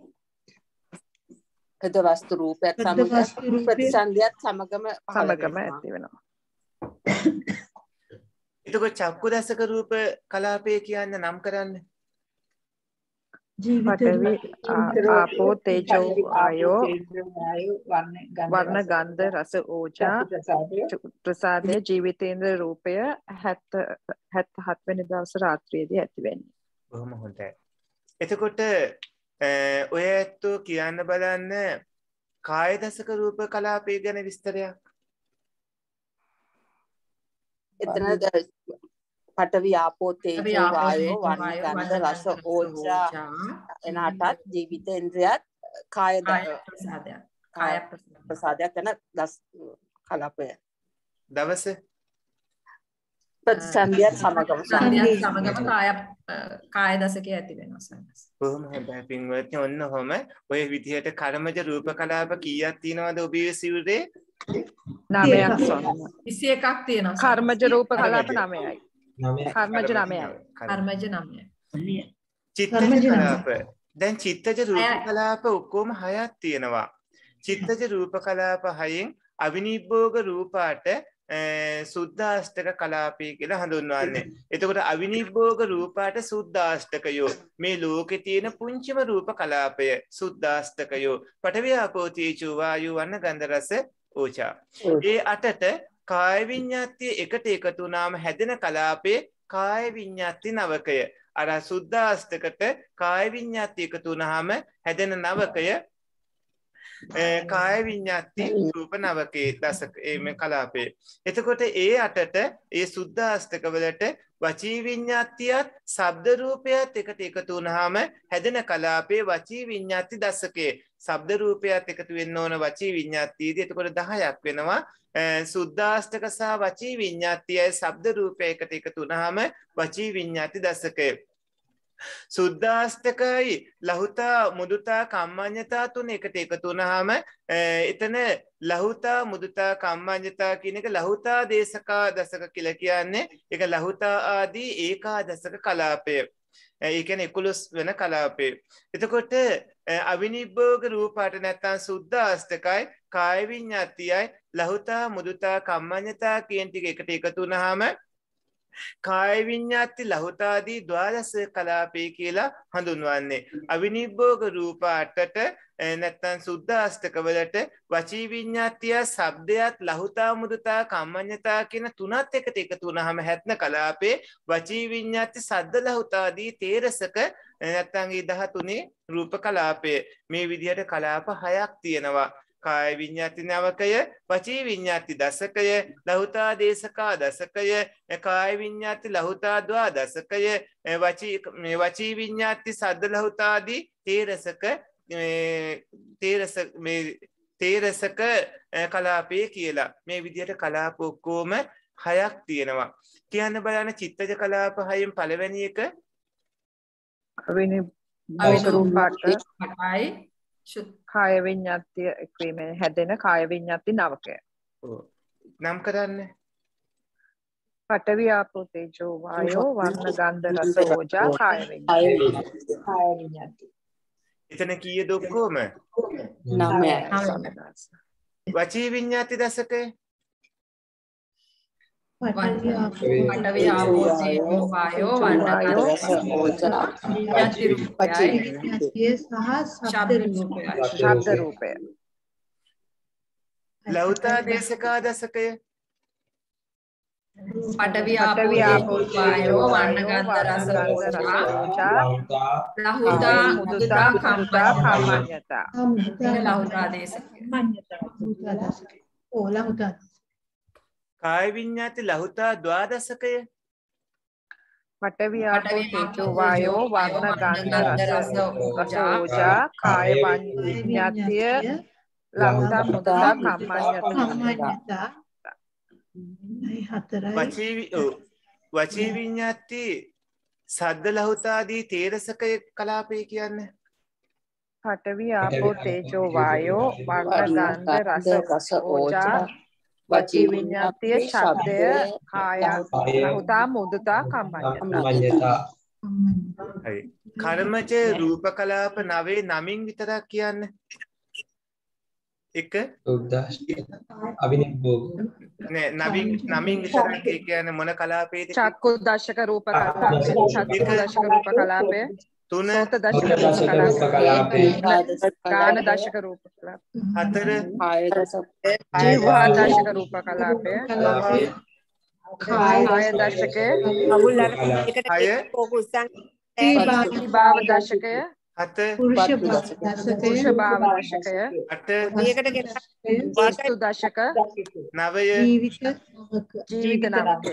හද වස්තු රූපයත් හද සමග වස්තු රූපේ ප්‍රතිසන්දියත් සමගම පහළ සමගම වෙනවා. ඇති වෙනවා. එතකොට චක්කු දශක රූප කලාපය කියන්න නම් කරන්න. පඨවි ආපෝ තේජෝ වායෝ වර්ණ ගන්ධ රස ඕජා ප්‍රසාදයේ ජීවිතේන්ද්‍ර රූපය හැත්තෑ වෙනි දවස් රාත්‍රියේදී ඇති වෙන්නේ. බොහොම හොඳයි. එතකොට ඔය ඇත්තෝ කියන්න බලන්න කාය දශක රූප කලාපය ගැන විස්තරයක්. එතන පඨවි ආපෝ තේජෝ වායෝ වර්ණ ගන්ධ රස ඕජා එනහටත් ජීවිතේන්ද්‍රයත් කාය ප්‍රසාදයක්. කාය ප්‍රසාදයක් යන දස් කලාපය දවස ප්‍රතිසන්දියත් සමගම සංධියත් සමගම කාය කාය දශකයේ ඇති වෙනවා සංස්. බොහොම හොඳයි පින්වත්නි. ඔන්න ඔහම ඔය විදිහට කර්මජ රූප කලාප කීයක් තියෙනවද ඔබේ සිවුරේ? නවයක් සොන්න. විසි එකක් තියෙනවා. කර්මජ රූප කලාප නවයයි. කර්මජ නවයයි. කර්මජ නවය. චිත්තජ කලාප. දැන් චිත්තජ රූප කලාප ඔක්කොම හයක් තියෙනවා. චිත්තජ රූප කලාප හයෙන් අවිනිබ්බෝග රූපාට සුද්දාෂ්ටක කලාපය කියලා හඳුන්වන්නේ. එතකොට අවිනිබ්බෝග රූපාට සුද්දාෂ්ටකයෝ මේ ලෝකේ තියෙන පුංචිම රූප කලාපය සුද්දාෂ්ටකයෝ පඨවි ආපෝ තේජෝ වායෝ වර්ණ ගන්ධ රස ඕජා. ඒ අටට කාය විඤ්ඤාතිය එකට එකතු වුණාම හැදෙන කලාපේ කාය විඤ්ඤාති නවකය. අර සුද්දාෂ්ටකට කාය විඤ්ඤාති එකතු වුණාම හැදෙන නවකය කාය විඤ්ඤාති රූප නවකේ දසක මේ කලාපේ. එතකොට ඒ අටට ඒ සුද්ධාෂ්ටක වලට වචී විඤ්ඤාතියත් ශබ්ද රූපයත් එකට එකතු වුනහම හැදෙන කලාපේ වචී විඤ්ඤාති දසකේ. ශබ්ද රූපයත් එකතු වෙන්න ඕන වචී විඤ්ඤාතියදී. එතකොට දහයක් වෙනවා. සුද්ධාෂ්ටක සහ වචී විඤ්ඤාතියයි ශබ්ද රූපය එකට එකතු වුනහම වචී විඤ්ඤාති දසකය. සුද්ධාෂ්ටකයි ලහුතා මුදුතා කම්මඤ්ඤතා තුන එකට එකතු වුනහම එතන ලහුතා මුදුතා කම්මඤ්ඤතා කියන එක ලහුතා දේශකා දසක කියලා කියන්නේ. ඒක ලහුතා ආදී ඒකාදසක කලාපය. ඒ කියන්නේ එකොළොස් වෙන කලාපය. එතකොට අවිනිබ්බෝග රූපාට නැත්තම් සුද්ධාෂ්ටකයි කාය විඤ්ඤාතියයි ලහුතා මුදුතා කම්මඤ්ඤතා කියන ටික එකට එකතු වුනහම කාය විඤ්ඤාති ලහුතාදී ද්වාදස කලාපේ කියලා හඳුන්වන්නේ. අවිනිබ්බෝග රූප අටට නැත්තම් සුද්ධාෂ්ටක වලට වචී විඤ්ඤාතිය ශබ්දයක් ලහුතා මුදුතා කම්මඤ්ඤතා කියන තුනත් එකට එකතු වුනහම හැත්න කලාපේ වචී විඤ්ඤාති සද්ද ලහුතාදී තේරසක නැත්තම් ඒ දහතුනේ රූප කලාපය. මේ විදිහට කලාප හයක් තියෙනවා. කාය විඤ්ඤාති නවකය, වචී විඤ්ඤාති දසකය, ලහුතා දේශකා දසකය, කාය විඤ්ඤාති ලහුතා ද්වාදසකය, වචී මේ වචී විඤ්ඤාති සද්ද ලහුතාදී තේරසක තේරස මේ තේරසක කලාපේ කියලා. මේ විදිහට කලාප ඔක්කොම හයක් තියෙනවා. කියන්න බලන්න චිත්තජ කලාප හයෙන් පළවෙනි එක අවිනිබ්බෝග රූපාට කාය විඤ්ඤාතිය එක්වීමෙන් හැදෙන කාය විඤ්ඤාති නවකය. නම් කරන්න. පඨවි ආපෝ තේජෝ වායෝ වර්ණ ගන්ධ රස ඕජා කාය විඤ්ඤාති. කාය විඤ්ඤාති. එතන කීයද ඔක්කොම? නවය. වචී විඤ්ඤාති දසකය පඨවි ආපෝ තේජෝ වායෝ වර්ණ ගන්ධ රස ඕජා විඤ්ඤාති රූපයයි ශබ්ද රූපයයි. ශබ්ද රූපය. ලහුතා දේශකා දසකය පඨවි ආපෝ වායෝ වර්ණ ගන්ධ රස ඕජා ලහුතා මුදුතා කම්මඤ්ඤතා. ලහුතා දේශකය. ඕ ලහුතා. කාය විඤ්ඤාති ලහුතා ද්වාදසකය පඨවි ආපෝ තේජෝ වායෝ වර්ණ ගන්ධ රස ඕජා කාය විඤ්ඤාතිය ලහුතා මුදුතා කම්මඤ්ඤතා. වචී වචී විඤ්ඤාති සද්ද ලහුතාදී තේරසකය කලාපේ කියන්නේ. පඨවි ආපෝ තේජෝ වායෝ වර්ණ ගන්ධ රස ඕජා වචී විඤ්ඤාතිය ශබ්දය කාය ලහුතා මුදුතා කම්මඤ්ඤතා. හරි. කර්මජ රූප කලාප නවයේ නමින් විතරක් කියන්නේ. එක අවිනිබ්බෝග නෑ නමින් නමින් විතරක් කියන්නේ මොන කලාපේද? චක්කු දශක රූප කලාපය. චක්කු දශක රූප කලාපය. තුන සෝත දශක රූප කලාපය. ගාන දශක රූප කලාපය. හතර කාය දසක. ජීවා දශක රූප කලාපය. කාය දශකය. අවුල් අර එකට හය ෆෝකස්න් භාව දශකය. හත පුරුෂ දශකය. පුරුෂ භාව දශකය. අට මේකට ගෙන වස්තු දශක. නවය ජීවිත ජීවිත නවකය.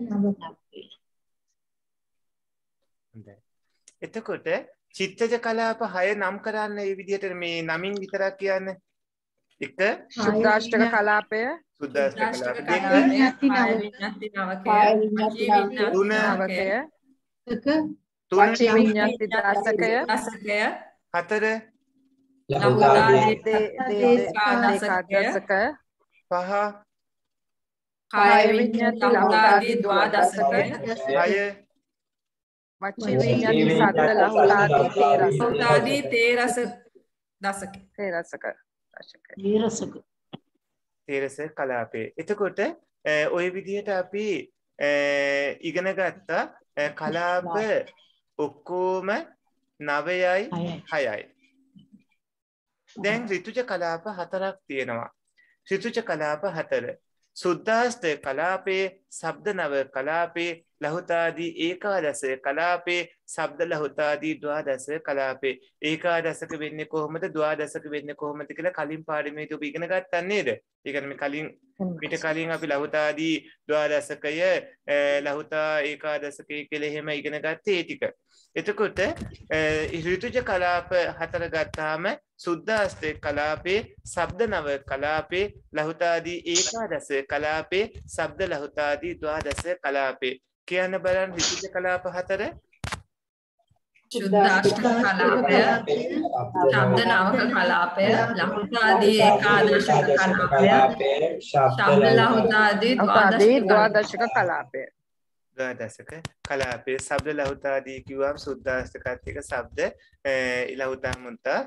එතකොට චිත්තජ කලාප හය නම් කරන්න මේ විදිහට මේ නමින් විතරක් කියන්නේ. එක සුද්දාෂ්ටක කලාපය. සුද්දාෂ්ටක කලාප දෙක විඤ්ඤාති නවකය. වචී තුන නවකය. තුන වචී විඤ්ඤාති දශකය. දසකය. හතර ලහුතා දේශකා දශකය. පහ කාය විඤ්ඤාති ලහුතාදී ද්වාදසකය. හය වචී විඤ්ඤාති සද්ද ලහුතාදී තේරස. ලහුතාදී තේරස දසකය. තේරසක දශකය. තේරසක. තේරස කලාපේ. එතකොට ওই විදිහට අපි ඉගෙන ගත්තා කලාප ඔක්කොම නවයයි හයයි. දැන් ඍතුජ කලාප හතරක් තියෙනවා. ඍතුජ කලාප හතර. සුද්ධාෂ්ටක කලාපේ ශබ්ද නව කලාපේ ලහුතාදී ඒකාදස කලාපේ ශබ්ද ලහුතාදී ද්වාදස කලාපේ ඒකාදසක වෙන්නේ කොහොමද ද්වාදසක වෙන්නේ කොහොමද කියලා කලින් පාඩමේදී ඔබ ඉගෙන ගත්තා නේද? ඒ කියන්නේ මේ කලින් පිට කලින් අපි ලහුතාදී ද්වාදසකය ලහුතා ඒකාදසකය කියලා එහෙම ඉගෙන ගත්තේ ඒ ටික. එතකොට ඍතුජ කලාප හතර ගත්තාම සුද්ධාෂ්ටක කලාපේ ශබ්ද නව කලාපේ ලහුතාදී ඒකාදස කලාපේ ශබ්ද ලහුතාදී ද්වාදස කලාපේ කියන්න බලන්න ඍතුජ කලාප හතර සුද්ධාෂ්ටක කලාපය ශබ්ද නවක කලාපය ලහුතාදී ඒකාදශක කලාපය ශබ්ද ලහුතාදී ද්වාදශක කලාපය ද්වාදශක කලාපේ ශබ්ද ලහුතාදී කිව්වම සුද්ධාෂ්ටකත් එක ශබ්ද ලහුතා මුන්තා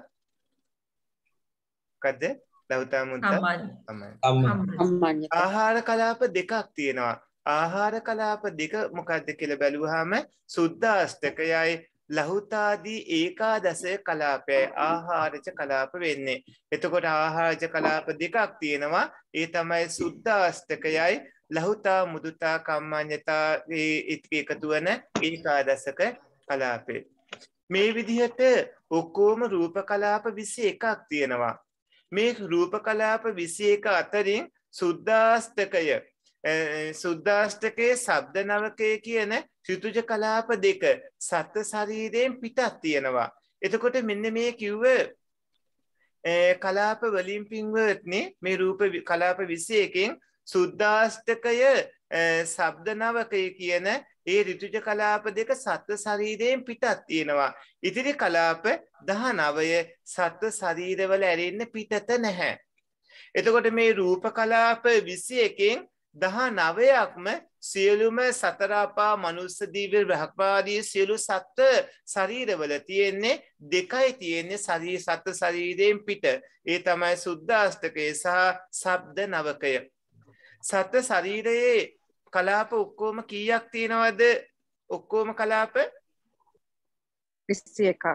මොකද්ද ලහුතා මුන්තා අම්මඤ්ඤ ආහාර කලාප දෙකක් තියෙනවා ආහාර කලාප දෙක මොකද්ද කියලා බැලුවාම සුද්ධාෂ්ටකයයි ලහුතාදී ඒකාදශ කලාපයයි ආහාරජ කලාප වෙන්නේ. එතකොට ආහාරජ කලාප දෙකක් තියෙනවා. ඒ තමයි සුද්ධාෂ්ටකයයි ලහුතා මුදුතා කම්මඤ්ඤතා එකතු වෙන ඒකාදශක කලාපේ. මේ විදිහට ඔක්කොම රූප කලාප විසි එකක් තියෙනවා. මේ රූප කලාප විසි එක අතරින් සුද්ධාෂ්ටකය සුද්ධාෂ්ටකයේ ශබ්ද නවකය කියන ඍතුජ කලාප දෙක සත් ශරීරයෙන් පිටත් තියෙනවා. එතකොට මෙන්න මේ කිව්ව කලාප වලින් පින්වත්නි මේ රූප කලාප විසි එකෙන් සුද්ධාෂ්ටකය ශබ්ද නවකය කියන ඒ ඍතුජ කලාප දෙක සත් ශරීරයෙන් පිටත් තියෙනවා. ඉතිරි කලාප දහනවය සත් ශරීරවල ඇරෙන්න පිටත නැහැ. එතකොට මේ රූප කලාප විසි එකෙන් දහනවයක්ම සියලුම සතර අපා මනුස්ස දිව්‍ය බ්‍රහ්මාදී සියලු සත්ත්ව ශරීරවල තියෙන්නේ දෙකයි තියෙන්නේ ශරීර සත් ශරීරයෙන් පිට. ඒ තමයි සුද්ධාෂ්ටකය සහ ශබ්ද නවකය. සත් ශරීරයේ කලාප ඔක්කොම කීයක් තියෙනවද? ඔක්කොම කලාප විසි එකක්.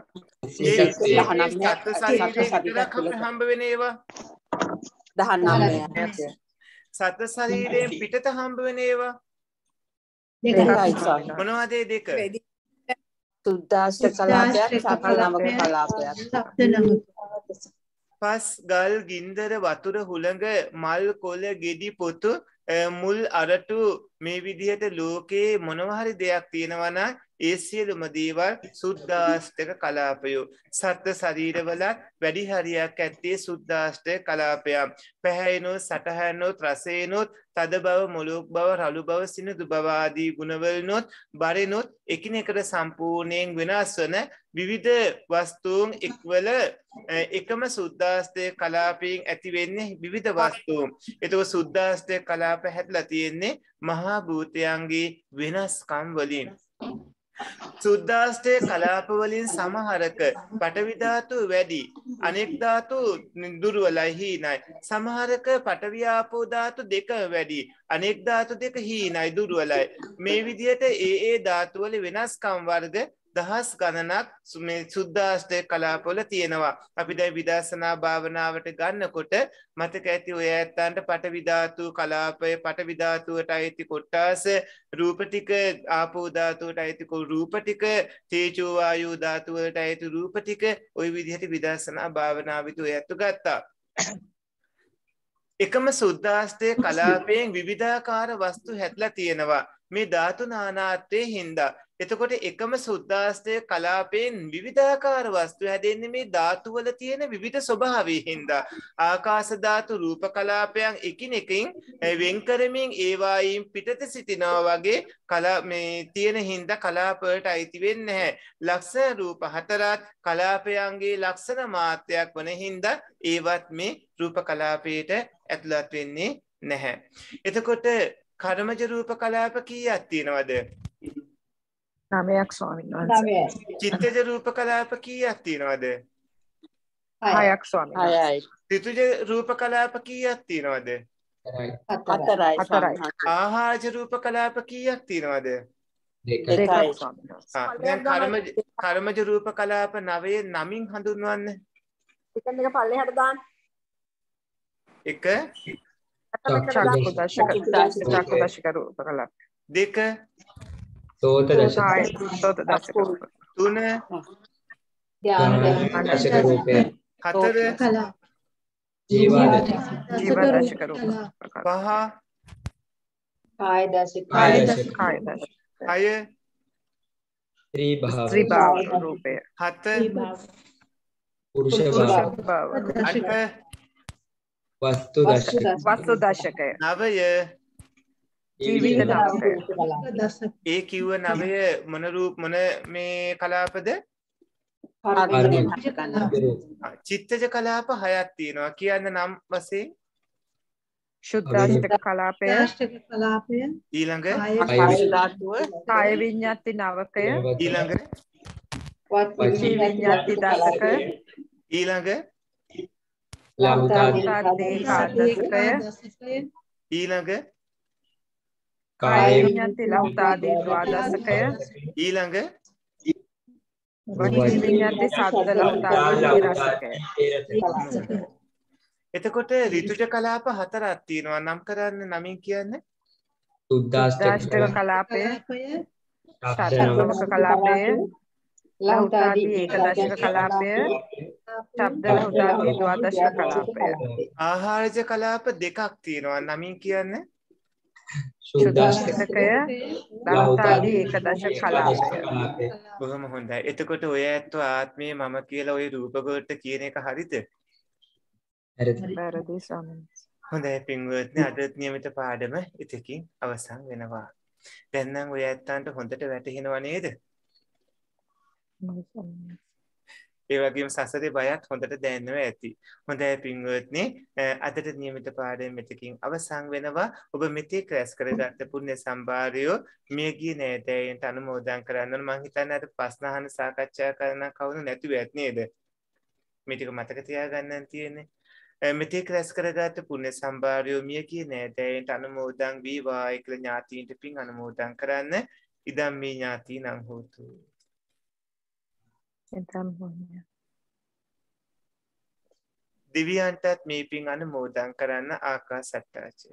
හම්බ වෙන ඒවා දහනවය. සත් ශරීරයෙන් පිටත හම්බ වෙන ඒවා මොනවද ඒ දෙක? සුද්ධාෂ්ටක කලාපයක් ශබ්ද නවක කලාපයක්. පස් ගල් ගින්දර වතුර හුළඟ මල් කොළ ගෙඩි පොතු මුල් අරටු මේ විදිහට ලෝකේ මොනවා හරි දෙයක් තියෙනවා නම් ඒ සියලුම දේවල් සුද්ධාෂ්ටක කලාපයෝ. සත්ත්ව ශරීරවල වැඩි හරියක් ඇත්තේ සුද්ධාෂ්ටක කලාපයක්. පැහැයෙනොත් සටහැනොත් රසයෙනොත් තද බව මොලොක් බව රළු බව සිනිඳු බව ආදී ගුණවලිනොත් බරිනොත් එකිනෙකට සම්පූර්ණයෙන් වෙනස් වන විවිධ වස්තුන් එක්වල එකම සුද්ධාෂ්ටක කලාපයෙන් ඇති වෙන්නේ විවිධ වස්තුන්. ඒතකොට සුද්ධාෂ්ටක කලාප හැදලා තියෙන්නේ මහා භූතයන්ගේ වෙනස්කම් වලින්. සුද්ධාෂ්ටක කලාප වලින් සමහරක පඨවි ධාතු වැඩි අනෙක් ධාතු දුර්වලයි හීනයි. සමහරක පඨවි ආපෝ ධාතු දෙක වැඩි අනෙක් ධාතු දෙක හීනයි දුර්වලයි. මේ විදිහට ඒ ඒ ධාතු වල වෙනස්කම් වර්ග දහස් ගණනක් මේ සුද්ධාෂ්ටක කලාපවල තියෙනවා. අපි දැන් විදර්ශනා භාවනාවට ගන්නකොට මතක ඇති ඔය ඇත්තන්ට පඨවි ධාතු කලාපය පඨවි ධාතුවට අයිති කොටස් රූප ටික ආපෝ ධාතුවට අයිති රූප ටික තේජෝ වායෝ ධාතුවට අයිති රූප ටික ওই විදිහට විදර්ශනා භාවනාවිත ඔය ඇත්තු ගත්තා. එකම සුද්ධාෂ්ටක කලාපයෙන් විවිධාකාර වස්තු හැදලා තියෙනවා. මේ ධාතු නානාත්වයේ හින්දා. එතකොට එකම සුද්ධාෂ්ටක කලාපයෙන් විවිධාකාර වස්තු හැදෙන්නේ මේ ධාතු වල තියෙන විවිධ ස්වභාවයෙන් හින්දා. ආකාශ ධාතු රූප කලාපයන් එකිනෙකින් වෙන් කරමින් ඒවායින් පිටත සිටිනවා වගේ කලා මේ තියෙන හින්දා කලාප වලට අයිති වෙන්නේ නැහැ. ලක්ෂණ රූප හතරත් කලාපයන්ගේ ලක්ෂණ මාත්‍රයක් වන හින්දා ඒවත් මේ රූප කලාපයට ඇතුළත් වෙන්නේ නැහැ. එතකොට කර්මජ රූප කලාප කීයක් තියෙනවද? නවයක් ස්වාමීන් වහන්සේ. චිත්තජ රූප කලාප කීයක් තියෙනවද? හයක් ස්වාමීන් වහන්සේ. ඍතුජ රූප කලාප කීයක් තියෙනවද? හතරයි. හතරයි. ආහාරජ රූප කලාප කීයක් තියෙනවද? දෙකයි ස්වාමීන් වහන්සේ. දැන් කර්මජ කර්මජ රූප කලාප නවයේ නමින් හඳුන්වන්න. එක එක පල්ලෙහාට දාන්න. එක චක්කු දශක චක්කු දශක රූප කලාප. දෙක සෝත දශක. සෝත දශක රූප. තුන ගාන දශක රූපය. හතර ජීවා ජීව දශක රූප. පහ කාය දශක කාය දශක. කාය දශක. හය ත්‍රි භාව. ත්‍රි භාව රූපය. හත පුරුෂ පුරුෂ භාව. භාව. අට වස්තු දශක. වස්තු දශකය. නවය ජීවිත නවකය. ඒ කිව්ව නවය මොන රූප මොන මේ කලාපද චිත්තජ කලාප හයක් තියෙනවා කියන්න නම් වශයෙන් ශුද්ධාෂ්ටක කලාපය. කලාපය ඊළඟ ආකාශ ධාතුව. කාය විඤ්ඤාති නවකය. ඊළඟ වචී විඤ්ඤාති දශක. ඊළඟ ලහුතාදී ලහුතාදී ඒකාදශකය. ඊළඟ කාය විඤ්ඤාති ලහුතාදී ද්වාදශකය. ඊළඟ වචී විඤ්ඤාති සද්ද ලහුතාදී රසකය. එතකොට ඍතුජ කලාප හතරක් තියෙනවා නම් කරන්න නමින් කියන්නේ සුද්ධාෂ්ටක කලාපය. ශාස්ත්‍රමක කලාපය. ලහුතාදී ඒකදශක කලාපය. ශබ්ද ලහුතාදී ද්වාදශක කලාපය. ආහාරජ කලාප දෙකක් තියෙනවා නමින් කියන්නේ සුද්ධාෂ්ටකය. ලහුතාදී ඒකදශක කලාපය. බොහොම හොඳයි. එතකොට ඔය ඇත්තෝ ආත්මය මම කියලා ওই රූපගෝට කියන එක හරිද? වැරදි ස්වාමීනි. හොඳයි පින්වත්නි අදත් නියමිත පාඩම ඉතිකින් අවසන් වෙනවා. දැන් නම් ඔය ඇත්තන්ට හොඳට වැටහෙනව නේද? ඒ වගේම සසරේ බයත් හොඳට දැනෙනවා ඇති. හොඳයි පින්වත්නි අදට නියමිත පාඩම මෙතකින් අවසන් වෙනවා. ඔබ මෙතෙක් රැස් කරගත්ත පුණ්‍ය සම්භාරය මියගිය නෑදෑයන්ට අනුමෝදන් කරන්න ඕන. මං හිතන්නේ අද ප්‍රශ්න අහන සාකච්ඡා කරන කවුරු නැතුව ඇත් නේද? මේ ටික මතක තියාගන්නන් තියෙන්නේ. මෙතෙක් රැස් කරගත්ත පුණ්‍ය සම්භාරය මියගිය නෑදෑයන්ට අනුමෝදන් වේවා කියලා ඥාතීන්ට පින් අනුමෝදන් කරන්න. ඉදම් මේ ඥාතීනං හෝතු. දිව්‍යයන්ටත් මේ පින් අනුමෝදන් කරන්න ආකාසට්ටාචය.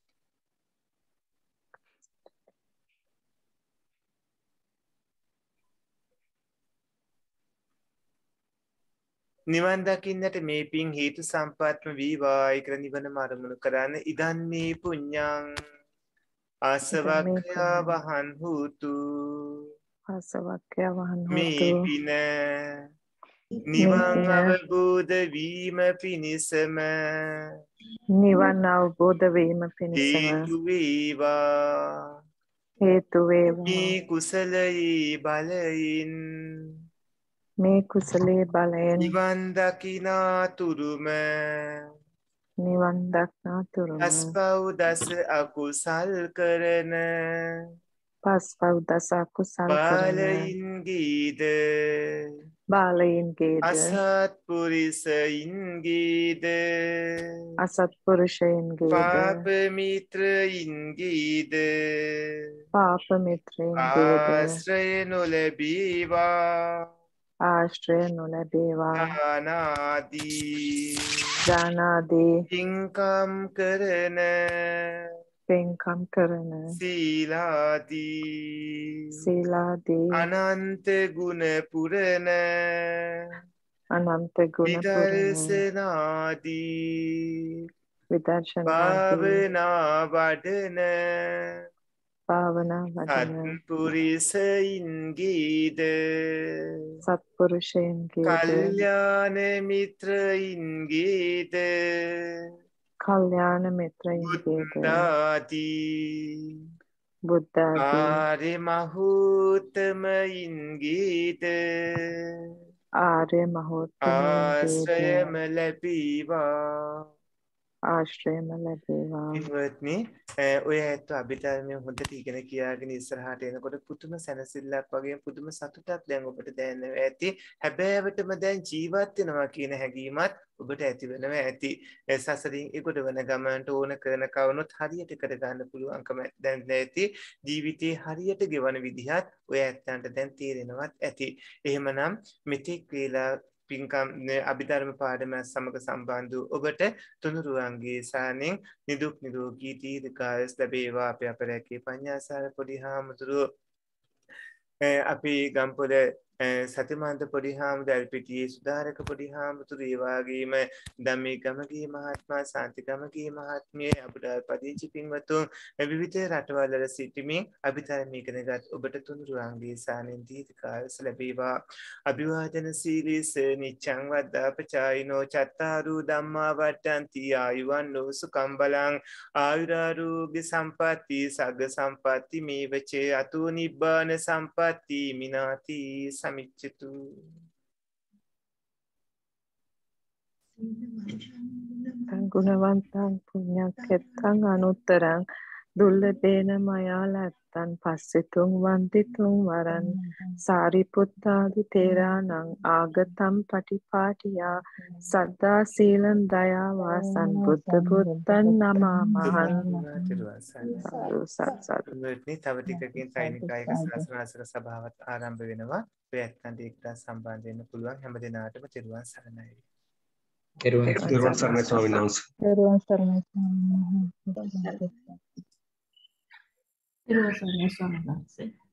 නිවන් දකින්නට මේ පින් හේතු සම්පත්ම වේවායි කියලා නිවනම අරමුණු කරන්න. ඉදන්නේ පුඤ්ඤං ආසවක්ඛ්‍යා වහන් හෝතු. ආසවක්ඛ්‍යා වහන් හෝතු. මේ පින නිවන් අවබෝධ වීම පිණිසම නිවන් අවබෝධ වීම පිණිසම හේතු වේවා. හේතු වේවා. මේ කුසලයේ බලයින් මේ කුසලයේ බලයෙන් නිවන් දකිනා තුරුම නිවන් දක්නා තුරුම පස්පව් දස අකුසල් කරන පස්පව් දස අකුසල් කරන බාලයින්ගේද බාලයින්ගේද අසත්පුරිසයින්ගේද අසත්පුරුෂයන්ගේද පාප මිත්‍රයින්ගේද පාප මිත්‍රයින්ගේද ආශ්‍රය නොලැබීවා. ආශ්‍රය නොලැබේවා. දානාදී දානාදී පින්කම් කරන පින්කම් කරන සීලාදී සීලාදී අනන්ත ගුණ පුරන අනන්ත ගුණ පුරන විදර්ශනාදී විදර්ශනාදී භාවනා වඩන භාවනා වඩන සත්පුරිසයින්ගේද සත්පුරුෂයන්ගේද කල්යාණ මිත්‍රයින්ගේද කල්යාණ මිත්‍රයින්ගේද බුද්ධාදී බුද්ධාදී ආර්ය මහෝත්තමයින්ගේද ආර්ය මහෝත්තමයින්ගේද ආශ්‍රයම ලැබීවා. ආශ්‍රයම ලැබේවා. පින්වත්නි ඔය ඇත්ත අභිධර්මය හොඳට ඉගෙන කියාගෙන ඉස්සරහට එනකොට පුදුම සැනසෙල්ලක් වගේ පුදුම සතුටක් දැන් ඔබට දැනෙනවා ඇති. හැබෑවටම දැන් ජීවත් වෙනවා කියන හැඟීමත් ඔබට ඇති වෙනවා ඇති. සසරින් ඒකට වෙන ගමනට ඕන කරන කවුනොත් හරියට කරගන්න පුළුවන්කම දැන් ඇති. ජීවිතේ හරියට ගෙවන විදිහත් ඔය ඇත්තන්ට දැන් තේරෙනවත් ඇති. එහෙමනම් මෙතෙක් වේලා පින්කම් අභිධර්ම පාඩම සමග සම්බන්ධ වූ ඔබට තුනුරුවන්ගේ සානෙන් නිදුක් නිරෝගී දීර්ඝායුෂ ලැබේවා. අපේ අපරැකේ පඤ්ඤාසාර පොඩි හාමුදුරුවෝ අපි ගම්පොළ සතිමන්ත පොඩි හාමුදුරුවෝ ඇල්පිටියේ සුධාරක පොඩි හාමුදුරුවෝ ඒ වගේම ධම්මේ ගමගේ මහත්මයා ශාන්ති ගමගේ මහත්මිය අපට පදිංචි පින්වතුන් විවිධ රටවල් වල සිටිමින් අභිධර්ම ඉගෙනගත් ඔබට තුනුරුවන්ගේ සානෙන් දීර්ඝායුෂ ලැබේවා. අභිවාදන සීලීස නිච්ඡං වද්දාපචායිනෝ චත්තාරු ධම්මා වඩ්ඩಂತಿ ආයුවන්නෝ සුඛං බලං ආයුරාෝග්‍ය සම්පatti සග්ග සම්පatti මේවචේ අතෝ නිබ්බාන සම්පatti මිනාති සමිච්ඡතු. ගුණවන්තං පුඤ්ඤක්ඛෙත්තං අනුත්තරං දුල්ලභේන මයා ලත්තං පස්සිතුං වන්දිතුං වරං සාරිපුත්තාදි තේරාණං ආගතම් පටිපාටියා සද්දා සීලං දයා වාසං බුද්ධ පුත්තං නමාමහං. තව ටිකකින් සෛනිකායක ශාසනාසක සභාවත් ආරම්භ වෙනවා. ඔය ඇත්තන්ට එක්ක සම්බන්ධ වෙන්න පුළුවන්. හැම දිනාටම තෙරුවන් සරණයි. තෙරුවන් සරණයි ස්වාමීන් වහන්සේ. තෙරුවන් සරණයි ස්වාමීන් වහන්සේ. තෙරුවන් සරණයි ස්වාමීන් වහන්සේ.